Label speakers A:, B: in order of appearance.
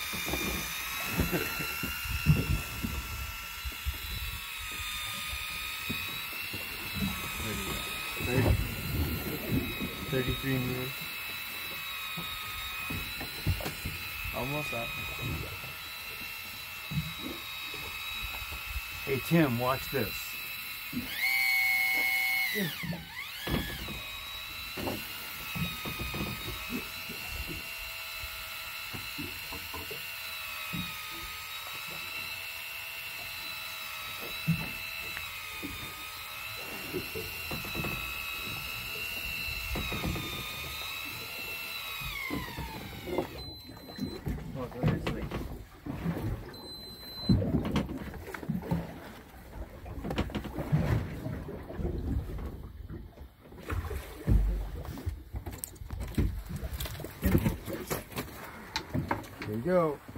A: There you go. 33 meters. Almost up. Hey Tim, watch this. There you go.